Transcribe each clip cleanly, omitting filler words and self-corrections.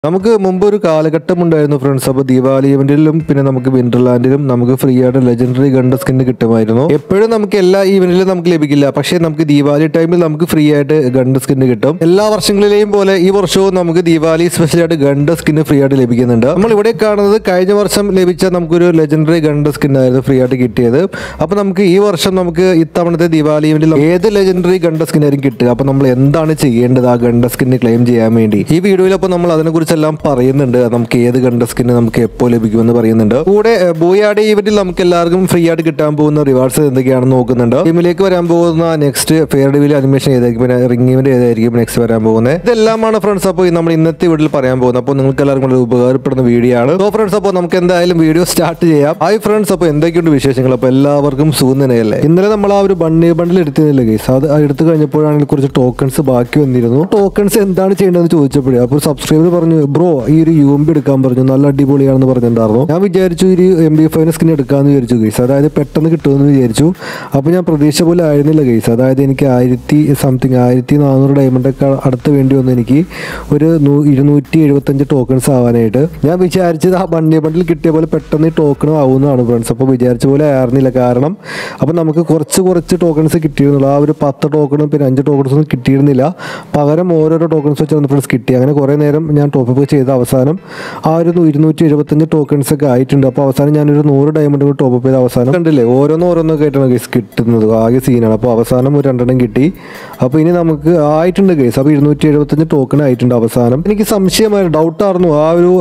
നമുക്ക് മുമ്പ് ഒരു കാലഘട്ടം ഉണ്ടായിരുന്നു ഫ്രണ്ട്സ്. അപ്പോൾ ദീപാവലി ഇവന്റിലും പിന്നെ നമുക്ക് വിന്റർലാൻഡിലും നമുക്ക് ഫ്രീ ആയിട്ട് ലെജൻഡറി ഗൺ സ്കിൻ കിട്ടുമായിരുന്നു. എപ്പോഴും നമുക്ക് എല്ലാ ഈവന്റിലും നമുക്ക് ലഭിക്കില്ല, പക്ഷേ നമുക്ക് ദീപാവലി ടൈമിൽ നമുക്ക് ഫ്രീ ആയിട്ട് ഗൺ സ്കിൻ കിട്ടും. എല്ലാ വർഷങ്ങളിലെയും പോലെ ഈ വർഷവും നമുക്ക് ദീപാവലി സ്പെഷ്യൽ ആയിട്ട് ഗൺ സ്കിൻ ഫ്രീ ആയിട്ട് ലഭിക്കുന്നുണ്ട്. നമ്മൾ ഇവിടെ കാണുന്നത് കഴിഞ്ഞ വർഷം ലഭിച്ച നമുക്കൊരു ലെജൻഡറി ഗൺ സ്കിൻ ആയിരുന്നു ഫ്രീ ആയിട്ട് കിട്ടിയത്. അപ്പോൾ നമുക്ക് ഈ വർഷം നമുക്ക് ഇത്തവണത്തെ ദീപാവലി ഇവന്റിൽ ഏത് ലെജൻഡറി ഗൺ സ്കിൻ ആയിരിക്കും കിട്ടുക, അപ്പോൾ നമ്മൾ എന്താണ് ചെയ്യേണ്ടത് ആ ഗൺ സ്കിൻ ക്ലെയിം ചെയ്യാൻ വേണ്ടി ഈ വീഡിയോയിൽ അപ്പോൾ നമ്മൾ അതിനെക്കുറിച്ച് എല്ലാം പറയുന്നുണ്ട്. നമുക്ക് ഏത് ഗൺ സ്കിന് നമുക്ക് എപ്പോൾ ലഭിക്കുമെന്ന് പറയുന്നുണ്ട്. കൂടെ ബൂയാഡി ഈവന്റിൽ നമുക്ക് എല്ലാവർക്കും ഫ്രീ ആയിട്ട് കിട്ടാൻ പോകുന്ന റിവാർഡ്സ് എന്തൊക്കെയാണെന്ന് നോക്കുന്നുണ്ട്. ടീമിലേക്ക് വരാൻ പോകുന്ന നെക്സ്റ്റ് ഫെയർ ഡിവിൽ അനിമേഷൻ ഏതായിരിക്കും, പിന്നെ റിംഗ് ഇവന്റ് ഏതായിരിക്കും നെക്സ്റ്റ് വരാൻ പോകുന്നത്, ഇതെല്ലാമാണ് ഫ്രണ്ട്സ് അപ്പോൾ നമ്മൾ ഇന്നത്തെ വീഡിയോയിൽ പറയാൻ പോകുന്നത്. അപ്പോൾ നിങ്ങൾക്ക് എല്ലാവർക്കും വളരെ ഉപകാരപ്പെടുന്ന വീഡിയോ ആണ്. സോ ഫ്രണ്ട്സ്, അപ്പോൾ നമുക്ക് എന്തായാലും വീഡിയോ സ്റ്റാർട്ട് ചെയ്യാം. ഹായ് ഫ്രണ്ട്സ്, അപ്പോൾ എന്തൊക്കെയുണ്ട് വിശേഷങ്ങൾ? അപ്പോൾ എല്ലാവർക്കും സുഖം തന്നെയല്ലേ? ഇന്നലെ നമ്മൾ ആ ഒരു ബണ്ടിൽ എടുത്തിരുന്നില്ല ഗൈസ്, അത് എടുത്തു കഴിഞ്ഞപ്പോഴാണെങ്കിൽ കുറച്ച് ടോക്കൺസ് ബാക്കി വന്നിരുന്നു. ടോക്കൺസ് എന്താണ് ചെയ്യേണ്ടതെന്ന് ചോദിച്ചപ്പോഴേ അപ്പോൾ സബ്സ്ക്രൈബർ പറഞ്ഞു, ബ്രോ ഈ ഒരു UMP എടുക്കാൻ പറഞ്ഞു, നല്ല അടിപൊളിയാണെന്ന് പറഞ്ഞിട്ടുണ്ടായിരുന്നു. ഞാൻ വിചാരിച്ചു ഒരു MP5 സ്കിൻ എടുക്കാമെന്ന് വിചാരിച്ചു ഗൈസ്, അതായത് പെട്ടെന്ന് കിട്ടുമെന്ന് വിചാരിച്ചു. അപ്പോൾ ഞാൻ പ്രതീക്ഷ പോലെ ആയിരുന്നില്ല ഗൈസ്, അതായത് എനിക്ക് 1400 ഡയമണ്ടൊക്കെ അടുത്ത് വേണ്ടി വന്നു എനിക്ക് ഒരു 275 ടോക്കൺസ് ആവാനായിട്ട്. ഞാൻ വിചാരിച്ചത് ആ ബണ്ടിൽ കിട്ടിയ പോലെ പെട്ടെന്ന് ഈ ടോക്കൺ ആവുന്നതാണ് ഫ്രണ്ട്സ്. അപ്പോൾ വിചാരിച്ച പോലെ ആയിരുന്നില്ല, കാരണം അപ്പോൾ നമുക്ക് കുറച്ച് ടോക്കൺസ് കിട്ടിയിരുന്നുള്ളൂ. ആ ഒരു 10 ടോക്കണും പിന്നെ 5 ടോക്കൺസൊന്നും കിട്ടിയിരുന്നില്ല, പകരം ഓരോരോ ടോക്കൺസ് വെച്ചാണ് ഫ്രണ്ട്സ് കിട്ടി. അങ്ങനെ കുറേ നേരം ഞാൻ ടോപ്പ് ചെയ്ത അവസാനം ആ ഒരു 275 ടോക്കൺസ് ഒക്കെ ആയിട്ടുണ്ട്. അപ്പോൾ അവസാനം ഞാനൊരു 100 ഡയമണ്ട് ടോപ്പ് ചെയ്ത അവസാനം കണ്ടില്ലേ, ഓരോന്നോരോന്നൊക്കെ ആയിട്ടാണ് ഗൈസ് കിട്ടുന്നത്. ആകെ സീനാണ്. അപ്പോൾ അവസാനം ഒരു 2 കിട്ടി. അപ്പോൾ ഇനി നമുക്ക് ആയിട്ടുണ്ട് ഗൈസ്. അപ്പോൾ 275 ടോക്കൺ ആയിട്ടുണ്ട് അവസാനം. എനിക്ക് സംശയമായിരുന്നു, ഡൗട്ടായിരുന്നു ആ ഒരു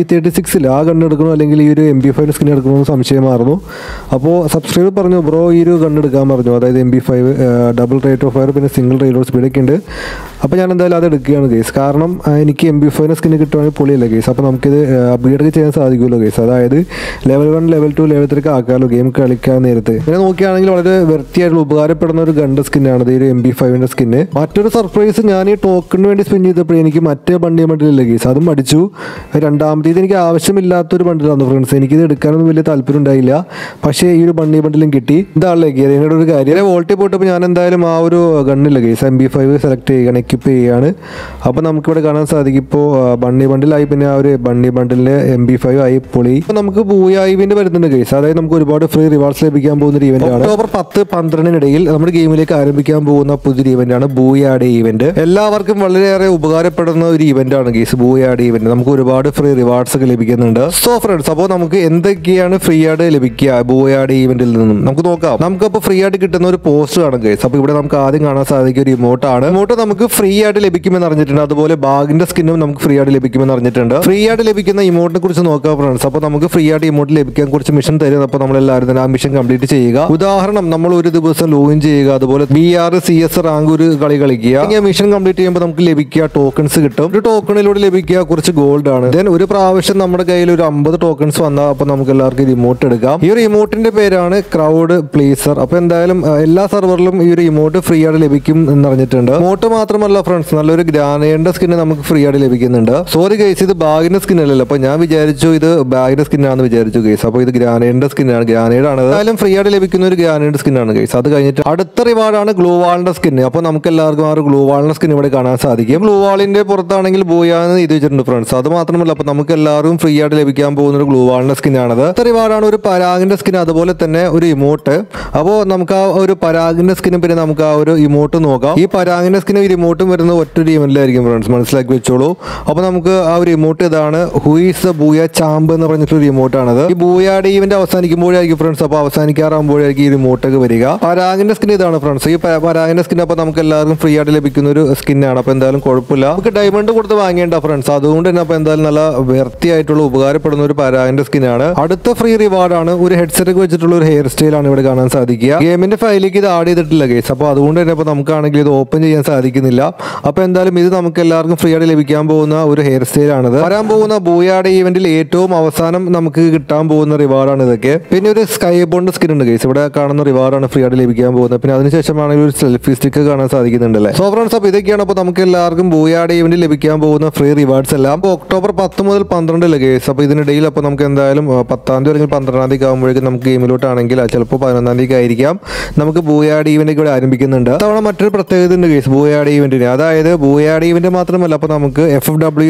G36 ആ ഗണ്ണ് എടുക്കണോ അല്ലെങ്കിൽ ഈ ഒരു MP5 സ്കിൻ എടുക്കണമെന്ന് സംശയമായിരുന്നു. അപ്പോൾ സബ്സ്ക്രൈബർ പറഞ്ഞു, ബ്രോ ഈ ഒരു ഗണ്ണ് എടുക്കാൻ പറഞ്ഞു, അതായത് MP5 double rate of fire പിന്നെ സിംഗിൾ റീലോഡ് സ്പീഡൊക്കെ ഉണ്ട്. അപ്പോൾ ഞാൻ എന്തായാലും അത് എടുക്കുകയാണ് ഗൈസ്, കാരണം എനിക്ക് MP5 സ്കിൻ കിട്ടുവാണെങ്കിൽ പൊളിയല്ല ഗൈസ്. അപ്പോൾ നമുക്കിത് അപ്ഗ്രേഡ് ചെയ്യാൻ സാധിക്കുമല്ലോ ഗൈസ്, അതായത് ലെവൽ 1 ലെവൽ 2 ലെവൽ 3 ആക്കാമല്ലോ ഗെയിം കളിക്കാൻ നേരത്ത്. പിന്നെ നോക്കുകയാണെങ്കിൽ വളരെ വൃത്തിയായിട്ടുള്ള ഉപകാരപ്പെടുന്ന ഒരു ഗൺ സ്കിന്നാണ് ഈ ഒരു MP5 സ്കിന്ന്. മറ്റൊരു സർപ്രൈസ്, ഞാൻ ഈ ടോക്കണിന് വേണ്ടി സ്പിൻ ചെയ്തപ്പോൾ എനിക്ക് മറ്റേ ബണ്ടിലില്ല ഗൈസ്, അതും അടിച്ചു. രണ്ടാമത്തേത് എനിക്ക് ആവശ്യമില്ലാത്തൊരു ബണ്ടിലാണ് ഫ്രണ്ട്സ്, എനിക്കിത് എടുക്കാനൊന്നും വലിയ താല്പര്യം ഉണ്ടായില്ല, പക്ഷേ ഈ ഒരു ബണ്ടിലും കിട്ടി. ഇതാണല്ലേ എന്നോട് ഒരു കാര്യം, വോൾട്ടിൽ പോയിട്ടപ്പോൾ ഞാൻ എന്തായാലും ആ ഒരു ഗണ്ണില്ല ഗൈസ് MP5 സെലക്ട് ചെയ്യുകയാണ്, എക്വിപ്പ് ചെയ്യുകയാണ്. അപ്പോൾ നമുക്കിവിടെ കാണാൻ സാധിക്കും ഇപ്പോൾ ബണ്ടിലായി, പിന്നെ ആ ഒരു ബണ്ടിലെ MP5 ആയി പൊളി. ഇപ്പോൾ നമുക്ക് ബൂയാ ഇവന്റ് വരുന്നുണ്ട് ഗൈസ്, അതായത് നമുക്ക് ഒരുപാട് ഫ്രീ റിവാർഡ്സ് ലഭിക്കാൻ പോകുന്ന ഒരു ഇവന്റ് ആണ്. ഒക്ടോബർ 10-12 നമ്മുടെ ഗെയിമിലേക്ക് ആരംഭിക്കാൻ പോകുന്ന പുതിയൊരു ഇവന്റ് ആണ് ബൂയാഡി ഇവന്റ്. എല്ലാവർക്കും വളരെയേറെ ഉപകാരപ്പെടുന്ന ഒരു ഇവന്റ് ആണ് ഗൈസ് ബൂയാഡി ഇവന്റ്. നമുക്ക് ഒരുപാട് ഫ്രീ റിവാർഡ്സ് ഒക്കെ ലഭിക്കുന്നുണ്ട്. സോ ഫ്രണ്ട്സ്, അപ്പോൾ നമുക്ക് എന്തൊക്കെയാണ് ഫ്രീ ആയിട്ട് ലഭിക്കുക ബൂയാഡി ഇവന്റിൽ നിന്നും നമുക്ക് നോക്കാം. നമുക്കപ്പോൾ ഫ്രീ ആയിട്ട് കിട്ടുന്ന ഒരു പോസ്റ്റ് ആണ് ഗൈസ്. അപ്പോൾ ഇവിടെ നമുക്ക് ആദ്യം കാണാൻ സാധിക്കുന്ന ഒരു ഇമോട്ടാണ്. ഇമോട്ട് നമുക്ക് ഫ്രീ ആയിട്ട് ലഭിക്കുമെന്ന് അറിഞ്ഞിട്ടുണ്ട്, അതുപോലെ ബാഗിന്റെ സ്കിന്നും നമുക്ക് ഫ്രീ ആയിട്ട് ലഭിക്കുമെന്ന് അറിഞ്ഞിട്ടുണ്ട്. ഫ്രീ ആയിട്ട് ലഭിക്കുന്ന ഇമോട്ടിനെ കുറിച്ച് നോക്കാം ഫ്രണ്ട്സ്. അപ്പോൾ നമുക്ക് ഫ്രീ ആയിട്ട് ഇമോട്ട് ലഭിക്കാൻ കുറച്ച് മിഷൻ തരും. അപ്പോൾ നമ്മളെല്ലാവരും തന്നെ ആ മിഷൻ കംപ്ലീറ്റ് ചെയ്യുക. ഉദാഹരണം, നമ്മൾ ഒരു ദിവസം ലോഗിൻ ചെയ്യുക, അതുപോലെ VR CS റാങ്ക് ഒരു കളി കളിക്കുക. ഈ മിഷൻ കംപ്ലീറ്റ് ചെയ്യുമ്പോൾ നമുക്ക് ലഭിക്കുക ടോക്കൺസ് കിട്ടും. ഒരു ടോക്കണിലൂടെ ലഭിക്കുക കുറച്ച് ഗോൾഡ് ആണ്. ദെൻ ഒരു പ്രാവശ്യം നമ്മുടെ കയ്യിൽ ഒരു 50 ടോക്കൺസ് വന്നാൽ അപ്പോൾ നമുക്ക് എല്ലാവർക്കും ഒരു ഇമോട്ട് എടുക്കാം. ഈ ഒരു ഇമോട്ടിന്റെ പേരാണ് ക്രൗഡ് പ്ലേസർ. അപ്പോൾ എന്തായാലും എല്ലാ സെർവറിലും ഈ ഒരു ഇമോട്ട് ഫ്രീ ആയിട്ട് ലഭിക്കും എന്നറിഞ്ഞിട്ടുണ്ട്. ഇമോട്ട് മാത്രമല്ല ഫ്രണ്ട്സ്, നല്ലൊരു ഗ്രാനേഡിന്റെ സ്കിൻ നമുക്ക് ഫ്രീ ആയിട്ട് ലഭിക്കുന്നുണ്ട്. സോറി ഗൈസ്, ഇത് ബാഗിന്റെ സ്കിൻ അല്ലല്ലോ, അപ്പോൾ ഞാൻ വിചാരിച്ചു ഇത് ബാഗിന്റെ സ്കിന്നാണെന്ന് വിചാരിച്ചു ഗൈസ്. അപ്പോൾ ഇത് ഗ്രാനേഡിന്റെ സ്കിന്നാണ്, ഗ്രാനേഡ് ആണ്. എന്തായാലും ഫ്രീ ആയിട്ട് ലഭിക്കുന്ന ഒരു ഗ്രാനേഡ് സ്കിന്നാണ് ഗൈസ്. അത് കഴിഞ്ഞിട്ട് അടുത്ത റിവാർഡാണ് ഗ്ലൂ വാളിന്റെ സ്കിൻ. അപ്പോൾ നമുക്ക് എല്ലാവർക്കും ആ ഒരു ഗ്ലൂ വാളിന്റെ സ്കിൻ ഇവിടെ കാണാൻ സാധിക്കും. ഗ്ലൂ വാളിന്റെ പുറത്താണെങ്കിൽ ബോയാന്ന് ഇത് വെച്ചിട്ടുണ്ട് ഫ്രണ്ട്സ്. അത് മാത്രമല്ല, അപ്പോൾ നമുക്ക് എല്ലാവരും ഫ്രീ ആയിട്ട് ലഭിക്കാൻ പോകുന്ന ഒരു ഗ്ലൂ വാളിന്റെ സ്കിന്നാണത്. അടുത്ത റിവാർഡാണ് ഒരു പരാഗിന്റെ സ്കിൻ, അതുപോലെ തന്നെ ഒരു ഇമോട്ട്. അപ്പോൾ നമുക്ക് ആ ഒരു പരാഗിന്റെ സ്കിനും പിന്നെ നമുക്ക് ആ ഒരു ഇമോട്ട് നോക്കാം. ഈ പരാഗിന്റെ സ്കിനും ഈ ഇമോട്ടും വരുന്നത് ഒറ്റ ഇവന്റിലായിരിക്കും ഫ്രണ്ട്സ്, മനസ്സിലാക്കി വെച്ചോളൂ. അപ്പോൾ നമുക്ക് ആ ഒരു ഇമോട്ട് ഇതാണ്, who is the booyah champ എന്ന് പറഞ്ഞിട്ടൊരു ഇമോട്ടാണത്. ഈ ബൂയാഡി ഇവന്റ് അവസാനിക്കുമ്പോഴായിരിക്കും ഫ്രണ്ട്സ്, അപ്പോൾ അവസാനിക്കാറാകുമ്പോഴായിരിക്കും ഈ റിമോട്ടൊക്കെ വരിക. പരാഗിന്റെ സ്കിൻ ഇതാണ് ഫ്രണ്ട്സ്. ഈ പരാഗിന്റെ സ്കിൻ അപ്പോൾ നമുക്ക് എല്ലാവർക്കും ഫ്രീ ആയിട്ട് ലഭിക്കുന്ന ഒരു സ്കിന്നാണ്. അപ്പോൾ എന്തായാലും കുഴപ്പമില്ല, നമുക്ക് ഡയമണ്ട് കൊടുത്ത് വാങ്ങേണ്ട ഫ്രണ്ട്സ്. അതുകൊണ്ട് തന്നെ അപ്പോൾ എന്തായാലും നല്ല വൃത്തിയായിട്ടുള്ള ഉപകാരപ്പെടുന്ന ഒരു പരാഗിന്റെ സ്കിന്നാണ്. അടുത്ത ഫ്രീ റിവാർഡാണ് ഒരു ഹെഡ്സെറ്റ് വെച്ചിട്ടുള്ള ഒരു ഹെയർ സ്റ്റൈൽ ആണ് ഇവിടെ കാണാൻ സാധിക്കുക. ഗെയിമിന്റെ ഫയലിലേക്ക് ഇത് ആഡ് ചെയ്തിട്ടില്ല ഗൈസ്, അപ്പോൾ അതുകൊണ്ട് തന്നെ ഇപ്പോൾ നമുക്കാണെങ്കിൽ ഇത് ഓപ്പൺ ചെയ്യാൻ സാധിക്കുന്നില്ല. അപ്പോൾ എന്തായാലും ഇത് നമുക്ക് എല്ലാവർക്കും ഫ്രീ ആയിട്ട് ലഭിക്കാൻ പോകുന്ന ഒരു ഹെയർ സ്റ്റൈൽ ആണിത്. വരാൻ പോകുന്ന ബൂയാഡി ഇവന്റിൽ ഏറ്റവും അവസാനം നമുക്ക് കിട്ടാൻ പോകുന്ന റിവാർഡാണ് ഇതൊക്കെ. പിന്നെ ഒരു സ്കൈ ബോണ്ട് സ്കിൻ ഉണ്ട് ഗൈസ്, ഇവിടെ കാണുന്ന റിവാർഡാണ് ഫ്രീ ആയിട്ട് ലഭിക്കാൻ പോകുന്നത്. പിന്നെ അതിനുശേഷമാണെങ്കിൽ ഒരു സെൽഫി സ്റ്റിക്ക് കാണാൻ സാധിക്കുന്നുണ്ടല്ലേ. സോ ഫ്രണ്ട്സ്, അപ്പോൾ ഇതൊക്കെയാണ് അപ്പോൾ നമുക്ക് എല്ലാവർക്കും ബൂയാഡി ഇവന്റിൽ ലഭിക്കാൻ പോകുന്ന ഫ്രീ റിവാർഡ്സ് എല്ലാം. അപ്പോൾ ഒക്ടോബർ 10 മുതൽ 12 ഗൈസ്. അപ്പോൾ ഇതിനിടയിൽ അപ്പോൾ നമുക്ക് എന്തായാലും 10-ാം തീയതി അല്ലെങ്കിൽ 12-ാം തീയതി ആകുമ്പോഴേക്കും നമുക്ക് ഗെയിമിലോട്ടാണെങ്കിൽ ചിലപ്പോൾ 11-ാം തീയതി ആയിരിക്കാം നമുക്ക് ബൂയാഡി ഇവന്റ് ഇവിടെ ആരംഭിക്കുന്നുണ്ട്. തവണ മറ്റൊരു പ്രത്യേകത ഉണ്ട് ഗൈസ് ബൂയാഡി ഇവന്റിന്, അതായത് ബൂയാഡി ഇവന്റ് മാത്രമല്ല, അപ്പോൾ നമുക്ക് FFW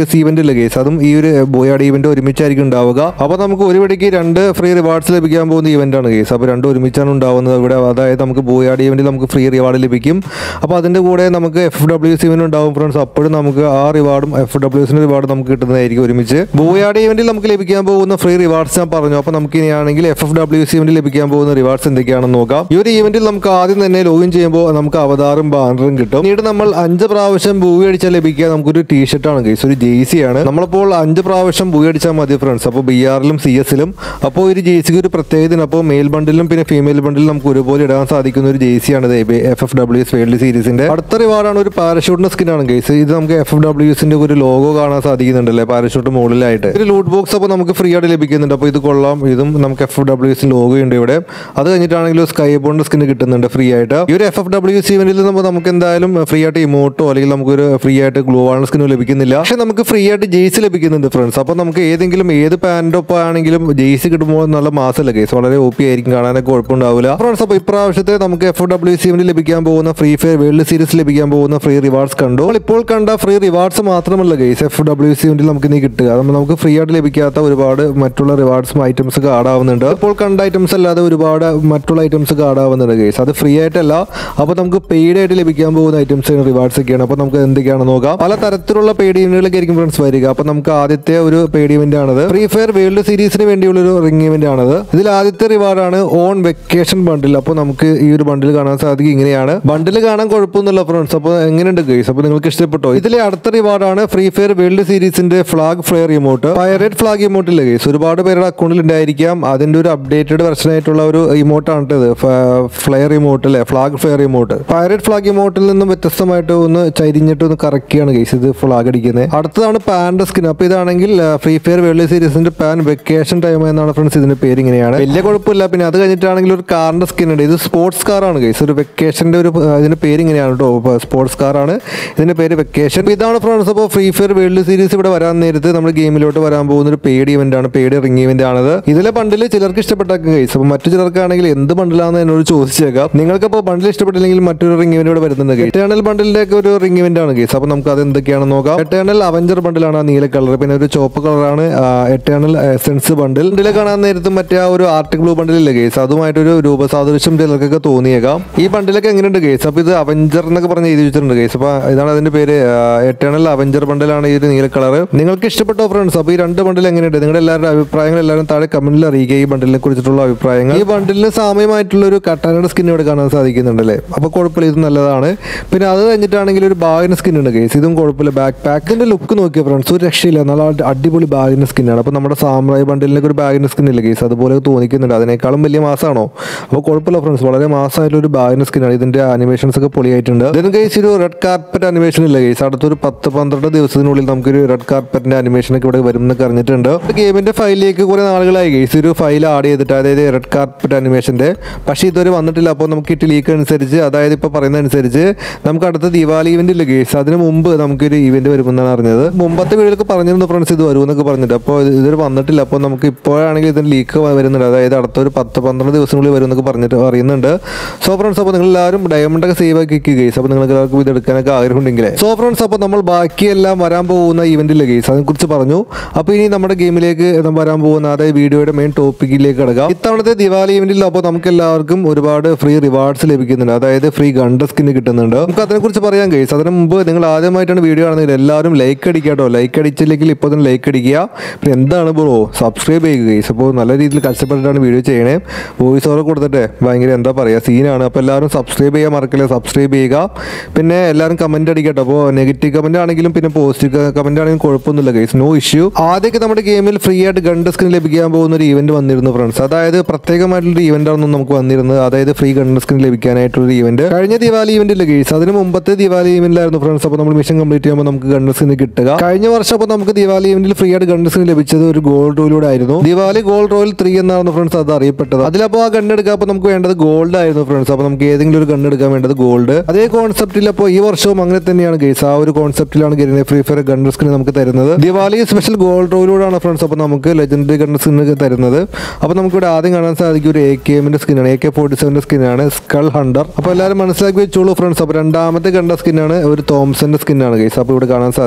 FWC ഇവന്റ് ഇല്ല ഗൈസ്, അതും ഈ ഒരു ബോയാഡ് ഇവന്റ് ഒരുമിച്ചായിരിക്കും ഉണ്ടാവുക. അപ്പോൾ നമുക്ക് ഒരു വെടിക്ക് 2 ഫ്രീ റിവാർഡ്സ് ലഭിക്കാൻ പോകുന്ന ഇവന്റ് ആണ് ഗൈസ്. അപ്പോൾ രണ്ടും ഒരുമിച്ചാണ് ഉണ്ടാവുന്നത് ഇവിടെ. അതായത് നമുക്ക് ബോയാഡ് ഇവന്റിൽ നമുക്ക് ഫ്രീ റിവാർഡ് ലഭിക്കും. അപ്പോൾ അതിന്റെ കൂടെ നമുക്ക് FWC ഇവന്റ് ഉണ്ടാവും ഫ്രണ്ട്സ്. അപ്പോഴും നമുക്ക് ആ റിവാർഡും FWCന്റെ റിവാർഡ് നമുക്ക് കിട്ടുന്നതായിരിക്കും ഒരുമിച്ച്. ബോയാഡ് ഇവന്റിൽ നമുക്ക് ലഭിക്കാൻ പോകുന്ന ഫ്രീ റിവാർഡ്സ് ഞാൻ പറഞ്ഞു. അപ്പോൾ നമുക്ക് ഇനിയാണെങ്കിൽ FWC ഇവന്റിൽ ലഭിക്കാൻ പോകുന്ന റിവാർഡ്സ് എന്തൊക്കെയാണെന്ന് നോക്കാം. ഈ ഒരു ഇവന്റിൽ നമുക്ക് ആദ്യം തന്നെ ലോഗിൻ ചെയ്യുമ്പോൾ നമുക്ക് അവതാറും ബാനറും കിട്ടും. പിന്നീട് നമ്മൾ 5 പ്രാവശ്യം ബൂയി അടിച്ചാൽ ലഭിക്കുക നമുക്കൊരു ടീഷർട്ടാണ് ഗൈസ്, ഒരു ജേഴ്സി ആണ്. നമ്മളിപ്പോൾ 5 പ്രാവശ്യം ബൂയി അടിച്ചാൽ മതി ഫ്രണ്ട്സ്. അപ്പോൾ BR-ലും CS-ലും. അപ്പോൾ ഒരു ജേഴ്സിക്ക് ഒരു പ്രത്യേകത, അപ്പോൾ മെയിൽ ബണ്ടിലും പിന്നെ ഫീമെയിൽ ബണ്ടിലും നമുക്ക് ഒരുപോലെ ഇടാൻ സാധിക്കുന്ന ഒരു ജേഴ്സിയാണ് FFWS വേൾഡ് സീരീസിന്റെ. അടുത്ത റിവാർഡാണ് ഒരു പാരഷൂട്ടിന്റെ സ്കിന്നാണ് ഗൈസ്. ഇത് നമുക്ക് FFWSന്റെ ഒരു ലോഗോ കാണാൻ സാധിക്കുന്നുണ്ടല്ലേ പാരഷൂട്ട് മുകളിലായിട്ട്. ഒരു ലൂട്ട് ബോക്സ് അപ്പോൾ നമുക്ക് ഫ്രീ ആയിട്ട് ലഭിക്കുന്നുണ്ട്. അപ്പോൾ ഇത് കൊള്ളാം. ഇതും നമുക്ക് FFWS ലോഗോ ഉണ്ട് ഇവിടെ. അത് കഴിഞ്ഞിട്ടാണെങ്കിലും സ്കൈ ബോണ്ട് സ്കിൻ കിട്ടുന്നുണ്ട് ഫ്രീ ആയിട്ട്. ഈ ഒരു FFWS ഇവന്റിൽ നമുക്ക് എന്തായാലും ഫ്രീ ആയിട്ട് ഇമോട്ടോ അല്ലെങ്കിൽ നമുക്കൊരു ഫ്രീ ആയിട്ട് ഗ്ലോ വാൾ സ്കിന്നോ ലഭിക്കുന്നില്ല. പക്ഷെ നമുക്ക് ഫ്രീ ആയിട്ട് ജേഴ്സി ലഭിക്കുന്നുണ്ട് ഫ്രണ്ട്സ്. അപ്പോൾ നമുക്ക് ഏത് പാൻറ്റൊപ്പം ആണെങ്കിലും ജേഴ്സി കിട്ടുമ്പോൾ നല്ല മാസമല്ല ഗൈസ്, വളരെ OP ആയിരിക്കും, കാണാനൊക്കെ കുഴപ്പമുണ്ടാവില്ല ഫ്രണ്ട്സ്. അപ്പോൾ ഇപ്രാവശ്യത്തെ നമുക്ക് FWC ഇവന്റിൽ ലഭിക്കാൻ പോകുന്ന ഫ്രീ ഫയർ വേൾഡ് സീരീസ് ലഭിക്കാൻ പോകുന്ന ഫ്രീ റിവാർഡ്സ് കണ്ടു. ഇപ്പോൾ കണ്ട ഫ്രീ റിവാർഡ്സ് മാത്രമല്ല ഗൈസ് FWC ഇവന്റിൽ നമുക്ക് ഇനി കിട്ടുക. നമുക്ക് ഫ്രീ ആയിട്ട് ലഭിക്കാത്ത ഒരുപാട് മറ്റുള്ള റിവാർഡ്സും ഐറ്റംസ് ഒക്കെ ആടാവുന്നുണ്ട്. ഇപ്പോൾ കണ്ട ഐറ്റംസ് അല്ലാതെ ഒരുപാട് മറ്റുള്ള ഐറ്റംസ് ഒക്കെ ആടാവുന്നുണ്ട് ഗൈസ്. അത് ഫ്രീ ആയിട്ടല്ല, അപ്പോൾ നമുക്ക് പെയ്ഡ് ആയിട്ട് ലഭിക്കാൻ പോകുന്ന ഐറ്റംസ് റിവാർഡ്സ് ഒക്കെയാണ്. അപ്പോൾ നമുക്ക് എന്തൊക്കെയാണെന്ന് നോക്കാം. പല തരത്തിലുള്ള പെയ്ഡ് ഇവന്റുകളൊക്കെ ആയിരിക്കും ഫ്രണ്ട്സ് വരിക. അപ്പോൾ നമുക്ക് ആദ്യത്തെ ഒരു പെയ്ഡ് ഇവന്റ് ആണത്. ഫ്രീ ഫയർ വേൾഡ് സീരീസിന് വേണ്ടിയുള്ള ഒരു റിംഗ് ഇവന്റ് ആണത്. ഇതിൽ ആദ്യത്തെ റിവാർഡാണ് ഓൺ വെക്കേഷൻ ബണ്ടിൽ. അപ്പോൾ നമുക്ക് ഈ ഒരു ബണ്ടിൽ കാണാൻ സാധിക്കും. ഇങ്ങനെയാണ് ബണ്ടിൽ കാണാൻ കുഴപ്പമൊന്നുമില്ല ഫ്രണ്ട്സ്. അപ്പോൾ എങ്ങനെയുണ്ട് ഗൈസ്? അപ്പോൾ നിങ്ങൾക്ക് ഇഷ്ടപ്പെട്ടോ? ഇതിലെ അടുത്ത റിവാർഡാണ് ഫ്രീ ഫയർ വേൾഡ് സീരീസിന്റെ flag flare emote. Pirate flag emote ഇല്ല ഗൈസ്, ഒരുപാട് പേരുടെ അക്കൗണ്ടിൽ ഉണ്ടായിരിക്കാം. അതിന്റെ ഒരു അപ്ഡേറ്റഡ് വെർഷൻ ആയിട്ടുള്ള ഒരു ഇമോട്ടാണ് ഇത്, ഫ്ലെയർ ഇമോട്ട് അല്ലേ, flag flare emote. Pirate flag ഇമോട്ടിൽ നിന്നും വ്യത്യസ്തമായിട്ട് ഒന്ന് ചരിഞ്ഞിട്ട് ഒന്ന് കറക്കിയാണ് ഗൈസ് ഇത് ഫ്ലാഗ് അടിക്കുന്നത്. അടുത്തതാണ് പാൻ്റെ സ്കിൻ. അപ്പോൾ ഇതാണെങ്കിൽ ഫ്രീ ഫയർ വേൾഡ് സീരീസിന്റെ പാൻ വെക്കേഷൻ ടൈം എന്നാണ് ഫ്രണ്ട്സ് ഇതിന്റെ പേര്. ഇങ്ങനെയാണ്, വലിയ കുഴപ്പമില്ല. പിന്നെ അത് കഴിഞ്ഞിട്ടാണെങ്കിൽ ഒരു കാറിന്റെ സ്കിൻ ഉണ്ട്. ഇത് സ്പോർട്സ് കാറാണ് ഗൈസ്, ഒരു വെക്കേഷന്റെ ഒരു ഇതിന്റെ പേര് ഇങ്ങനെയാണ് കേട്ടോ, സ്പോർട്സ് കാറാണ് ഇതിന്റെ പേര് വെക്കേഷൻ. ഇതാണ് ഫ്രണ്ട്സ്. അപ്പോൾ ഫ്രീ ഫയർ വേൾഡ് സീരീസ് ഇവിടെ വരാൻ നേരത്ത് നമ്മുടെ ഗെയിമിലോട്ട് വരാൻ പോകുന്ന ഒരു പെയ്ഡ് ഇവന്റ് ആണ്, പെയ്ഡ് റിംഗ് ഇവന്റ് ആണത്. ഇതിലെ ബണ്ടിൽ ചിലർക്ക് ഇഷ്ടപ്പെട്ടേക്കും ഗൈസ്. അപ്പോൾ മറ്റു ചിലർക്കാണെങ്കിൽ എന്ത് ബണ്ടിലാണെന്ന് എന്നോട് ചോദിച്ചേക്കാം. നിങ്ങൾക്കപ്പോൾ ബണ്ടിൽ ഇഷ്ടപ്പെട്ടില്ലെങ്കിൽ മറ്റൊരു റിംഗ് ഇവന്റ് ഇവിടെ വരുന്നുണ്ട്. എറ്റേണൽ ബണ്ടിലിന്റെ ഒക്കെ ഒരു റിംഗ് ഇവന്റ് ആണ് ഗൈസ്. അപ്പോൾ നമുക്ക് അത് എന്തൊക്കെയാണെന്ന് നോക്കാം. എറ്റേണൽ അവഞ്ചർ ബണ്ടിലാണ് ആ നീല കളർ, പിന്നെ ഒരു ചുവപ്പ് കളറാണ് എറ്റേണൽ എസൻസ് ബണ്ടിൽ. ബണ്ടിലെ കാണാൻ നേരത്ത് മറ്റേ ആ ഒരു ആർട്ടിക് ബ്ലൂ ബണ്ടിലില്ലേ ഗൈസ്, അതുമായിട്ടൊരു രൂപസാദൃശ്യം ചിലർക്കൊക്കെ തോന്നിയേക്കാം. ഈ ബണ്ടിലൊക്കെ എങ്ങനെയുണ്ട് ഗൈസ്? അപ്പോൾ ഇത് അവഞ്ചർ എന്നൊക്കെ പറഞ്ഞ് എഴുതി വെച്ചിട്ടുണ്ട് ഗൈസ്. അപ്പോൾ ഇതാണ് അതിന്റെ പേര്, എറ്റേണൽ അവഞ്ചർ ബണ്ടിലാണ് ഈ ഒരു നീല കളർ. നിങ്ങൾക്ക് ഇഷ്ടപ്പെട്ടോ ഫ്രണ്ട്സ്? അപ്പോൾ ഈ 2 ബണ്ടിൽ എങ്ങനെയുണ്ട്? നിങ്ങളുടെ എല്ലാവരുടെ അഭിപ്രായങ്ങൾ എല്ലാവരും താഴെ കമന്റിൽ അറിയിക്കുക, ഈ ബണ്ടിലിനെ കുറിച്ചിട്ടുള്ള അഭിപ്രായങ്ങൾ. ഈ ബണ്ടിലിന് സാമ്യമായിട്ടുള്ള ഒരു കട്ടാനയുടെ സ്കിൻ ഇവിടെ കാണാൻ സാധിക്കുന്നുണ്ടല്ലേ. അപ്പോൾ കുഴപ്പമില്ല, ഇത് നല്ലതാണ്. പിന്നെ അത് കഴിഞ്ഞിട്ടാണെങ്കിൽ ഒരു ബാഗിന് സ്കിൻ ഉണ്ട് ഗൈസ്, ഇതും കുഴപ്പമില്ല. ബാക്ക് പാക്കിന്റെ ലുക്ക് നോക്കിയ ഫ്രണ്ട്സ് ഒരു രക്ഷയില്ല, നല്ല അടിപൊളി ബാഗിന്റെ സ്കിന്നാണ്. അപ്പോൾ നമ്മുടെ സാമ്രായി ബണ്ടിലിനൊക്കെ ഒരു ബാഗിന്റെ സ്കിൻ ഇല്ല ഗൈസ്, അതുപോലെ തോന്നിക്കുന്നുണ്ട്. അതിനേക്കാളും വലിയ മാസമാണോ? അപ്പോൾ കുഴപ്പമില്ല ഫ്രണ്ട്സ്, വളരെ മാസമായിട്ടുള്ള ഒരു ബാഗിന്റെ സ്കിന്നാണ്. ഇതിന്റെ അനിമേഷൻസ് ഒക്കെ പൊളിയായിട്ടുണ്ട്. ഇതിന് ഗൈസ് ഒരു റെഡ് കാർപ്പറ്റ് അനിമേഷൻ ഇല്ല ഗൈസ്, അടുത്തൊരു 10-12 ദിവസത്തിനുള്ളിൽ നമുക്കൊരു റെഡ് കാർപ്പറ്റിന്റെ അനിമേഷൻ ഒക്കെ ഇവിടെ വരും എന്നൊക്കെ അറിഞ്ഞിട്ടുണ്ട്. ഗെയിമിന്റെ ഫയലിലേക്ക് കുറെ നാളുകളായി ഗൈസ് ഒരു ഫയൽ ആഡ് ചെയ്തിട്ട്, അതായത് റെഡ് കാർപ്പറ്റ് അനിമേഷന്റെ. പക്ഷേ ഇതുവരെ വന്നിട്ടില്ല. അപ്പോൾ നമുക്ക് കിട്ടിയ ലീക്ക് അനുസരിച്ച്, അതായത് ഇപ്പോൾ പറയുന്ന അനുസരിച്ച് നമുക്ക് അടുത്ത ദിവാലി ഇവന്റ് ഇല്ല ഗൈസ്, അതിന് മുമ്പ് നമുക്കൊരു ഇവന്റ് വരുമെന്നാണ് അറിഞ്ഞത്. മുമ്പത്തെ വീഡിയോയിലൊക്കെ പറഞ്ഞിരുന്നു ഫ്രണ്ട്സ് ഇത് വരുമെന്നൊക്കെ പറഞ്ഞിട്ട്. അപ്പോൾ ഇതൊരു വന്നിട്ടില്ല. അപ്പോൾ നമുക്ക് ഇപ്പോഴാണെങ്കിൽ ഇതിന് ലീക്ക് വരുന്നുണ്ട്, അതായത് അടുത്തൊരു 10-12 ദിവസത്തിനുള്ളിൽ വരും എന്നൊക്കെ പറഞ്ഞിട്ട് അറിയുന്നുണ്ട്. സോ ഫ്രണ്ട്സ്, അപ്പോൾ നിങ്ങൾ എല്ലാവരും ഡയമണ്ട് ഒക്കെ സേവ് ആക്കി വെക്കുക ഗൈസ്. അപ്പോൾ നിങ്ങൾക്ക് എല്ലാവർക്കും ഇത് എടുക്കാനൊക്കെ ആഗ്രഹം ഉണ്ടെങ്കിൽ. സോ ഫ്രണ്ട്സ്, അപ്പോൾ നമ്മൾ ബാക്കിയെല്ലാം വരാൻ പോകുന്ന ഇവന്റില്ല ഗൈസ്, അതിനെക്കുറിച്ച് പറഞ്ഞു. അപ്പോൾ ഇനി നമ്മുടെ ഗെയിമിലേക്ക് വരാൻ പോകുന്ന, അതായത് വീഡിയോയുടെ മെയിൻ ടോപ്പിക്കിലേക്ക് കിടക്കാം. ഇത്തവണത്തെ ദിവാലി ഇവന്റിൽ അപ്പോൾ നമുക്ക് എല്ലാവർക്കും ഒരുപാട് ഫ്രീ റിവാർഡ്സ് ലഭിക്കുന്നുണ്ട്, അതായത് ഫ്രീ ഗണ്ട സ്കിൻ കിട്ടുന്നുണ്ട്. നമുക്ക് അതിനെക്കുറിച്ച് പറയാം ഗൈസ്. അതിന് മുമ്പ് നിങ്ങൾ ആദ്യമായിട്ടാണ് വീഡിയോ കാണുന്നത് എല്ലാവരും ലൈക്ക് അടിക്കുക കേട്ടോ. ലൈക്ക് അടിച്ചില്ലെങ്കിൽ ഇപ്പോൾ തന്നെ ലൈക്ക് അടിക്കുക. പിന്നെ എന്താണ് ബ്രോ, സബ്സ്ക്രൈബ് ചെയ്യുക ഗൈസ്. അപ്പോൾ നല്ല രീതിയിൽ കഷ്ടപ്പെട്ടിട്ടാണ് വീഡിയോ ചെയ്യണേ. വോയിസ് ഓവർ കൊടുത്തിട്ട് ഭയങ്കര എന്താ പറയുക സീനാണ്. അപ്പോൾ എല്ലാവരും സബ്സ്ക്രൈബ് ചെയ്യാൻ മറക്കില്ല, സബ്സ്ക്രൈബ് ചെയ്യുക. പിന്നെ എല്ലാവരും കമന്റ് അടിക്കട്ടോ. അപ്പോൾ നെഗറ്റീവ് കമന്റ് ആണെങ്കിലും പിന്നെ പോസിറ്റീവ് കമന്റ് ആണെങ്കിലും കുഴപ്പമൊന്നുമില്ല ഗൈസ്, നോ ഇഷ്യൂ. ആദ്യമൊക്കെ നമ്മുടെ ഗെയിമിൽ ഫ്രീ ആയിട്ട് ഗണ്ട സ്കിൻ ലഭിക്കാൻ പോകുന്ന ഒരു ഇവന്റ് വന്നിരുന്നു ഫ്രണ്ട്സ്. അതായത് പ്രത്യേകമായിട്ടുള്ള ഇവന്റ് ആണെന്ന് നമുക്ക് വന്നിരുന്നത്, അതായത് ഫ്രീ ഗണ്ട സ്കിൻ ലഭിക്കാനായിട്ടുള്ള ഇവന്റ്. കഴിഞ്ഞ ദിവാലി ഇവന്റ് ഇല്ല ഗൈസ്, അതിന് മുമ്പത്തെ ദിവാലി ഇവന്റിലായിരുന്നു ഫ്രണ്ട്സ്. അപ്പോൾ നമ്മൾ മിഷൻ കംപ്ലീറ്റ് ചെയ്യുമ്പോൾ നമുക്ക് ഗണ്ട സ്കിൻ കിട്ടുക. കഴിഞ്ഞ വർഷം അപ്പോൾ നമുക്ക് ദിവാലി ഇവന്റിൽ ഫ്രീ ആയിട്ട് ഗണ്ട സ്കിൻ ലഭിച്ചത് ഒരു ഗോൾഡ് റോയിലൂടെ ആയിരുന്നു. ദിവാലി ഗോൾഡ് റോയിൽ 3 എന്നായിരുന്നു ഫ്രണ്ട്സ് അത് അറിയപ്പെട്ടത്. അതിലപ്പോൾ ആ ഗണ്ണ് എടുക്കാൻ അപ്പോൾ നമുക്ക് വേണ്ടത് ഗോൾഡ് ആയിരുന്നു ഫ്രണ്ട്സ്. അപ്പോൾ നമുക്ക് ഏതെങ്കിലും ഒരു ഗണ്ണ് എടുക്കാൻ വേണ്ടത് ഗോൾഡ്. അതേ കോൺസെപ്റ്റിൽ അപ്പോൾ ഈ വർഷവും അങ്ങനെ തന്നെയാണ് ഗൈസ്, ആ ഒരു കോൺസെപ്റ്റിലാണ് ഫ്രീ ഫയർ ഗണ്ട സ്കിൻ നമുക്ക് തരുന്നത്. ദിവാലി സ്പെഷ്യൽ ഗോൾഡ് റോയിലൂടെയാണ് ഫ്രണ്ട്സ് അപ്പോൾ നമുക്ക് ലെജൻഡറി ഗണ്ട സ്കിൻ തരുന്നത്. അപ്പോൾ നമുക്കിവിടെ ആദ്യം കാണാൻ സാധിക്കും ഒരു AKM സ്കിന്നാണ്, AK-47 സ്കിന്നാണ്, സ്കൾ ഹണ്ടർ. അപ്പോൾ എല്ലാവരും മനസ്സിലാക്കി വെച്ചോളൂ ഫ്രണ്ട്സ്. അപ്പോൾ രണ്ടാമത്തെ ഗണ്ട സ്കിന്നാണ് ഒരു തോംസന്റെ സ്കിന്നാണ് ഗൈസ്. അപ്പോൾ ഇവിടെ കാണാൻ സാധിക്കും.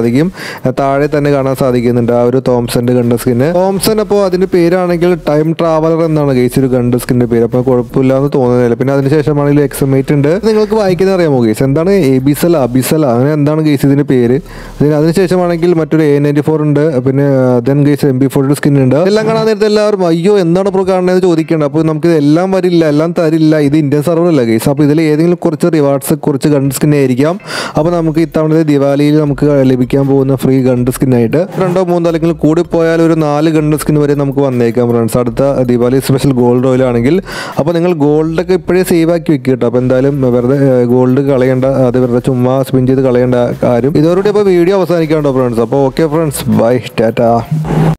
താഴെ തന്നെ കാണാൻ സാധിക്കുന്നുണ്ട് ആ ഒരു തോംസന്റെ ഗണ്ട സ്കിന്ന്. തോംസൺ അപ്പോൾ അതിന്റെ പേരാണെങ്കിൽ ടൈം ട്രാവലർ എന്നാണ് ഗൈസ് ഒരു ഗണ്ട സ്കിന്റെ പേര്. അപ്പോൾ കുഴപ്പമില്ല എന്ന് തോന്നുന്നില്ല. പിന്നെ അതിനുശേഷമാണെങ്കിൽ എക്സമേറ്റ് ഉണ്ട്. നിങ്ങൾക്ക് വായിക്കുന്ന അറിയാമോ ഗൈസ്? എന്താണ് എബിസല അബിസല അങ്ങനെ എന്താണ് ഗൈസ് ഇതിന്റെ പേര്? അതിനുശേഷമാണെങ്കിൽ മറ്റൊരു A94 ഉണ്ട്. പിന്നെ ദെൻ ഗൈസ് MP40 സ്കിൻ ഉണ്ട്. എല്ലാം കാണാൻ നേരത്തെ എല്ലാവരും അയ്യോ എന്താണ് ഇപ്പോൾ കാണുന്നത് ചോദിക്കേണ്ടത്. അപ്പോൾ നമുക്ക് എല്ലാം വരില്ല, എല്ലാം തരില്ല. ഇത് ഇന്ത്യൻ സർവർ അല്ല ഗൈസ്. അപ്പോൾ ഇതിൽ ഏതെങ്കിലും കുറച്ച് റിവാർഡ്സ് കുറച്ച് ഗൺ സ്കിൻ ആയിരിക്കാം. അപ്പോൾ നമുക്ക് ഇത്തവണത്തെ ദിവാലിയിൽ നമുക്ക് ലഭിക്കാൻ പോകുന്ന ഫ്രീ ഗൺ സ്കിന്നായിട്ട് 2 or 3 അല്ലെങ്കിൽ കൂടിപ്പോയാൽ ഒരു 4 ഗൺ സ്കിൻ വരെ നമുക്ക് വന്നേക്കാം ഫ്രണ്ട്സ് അടുത്ത ദിവാലി സ്പെഷ്യൽ ഗോൾഡ് ഓയിൽ ആണെങ്കിൽ. അപ്പോൾ നിങ്ങൾ ഗോൾഡൊക്കെ ഇപ്പോഴേ സേവ് ആക്കി വെക്കുക കേട്ടോ. അപ്പോൾ എന്തായാലും വെറുതെ ഗോൾഡ് കളയേണ്ട, അത് വെറുതെ ചുമ്മാ സ്പിൻ ചെയ്ത് കളയേണ്ട കാര്യം. ഇതോടുകൂടി അപ്പോൾ വീഡിയോ അവസാനിക്കാണ്ടോ ഫ്രണ്ട്സ്. അപ്പോൾ ഓക്കെ ഫ്രണ്ട്സ്, ബൈ, ടാറ്റാ.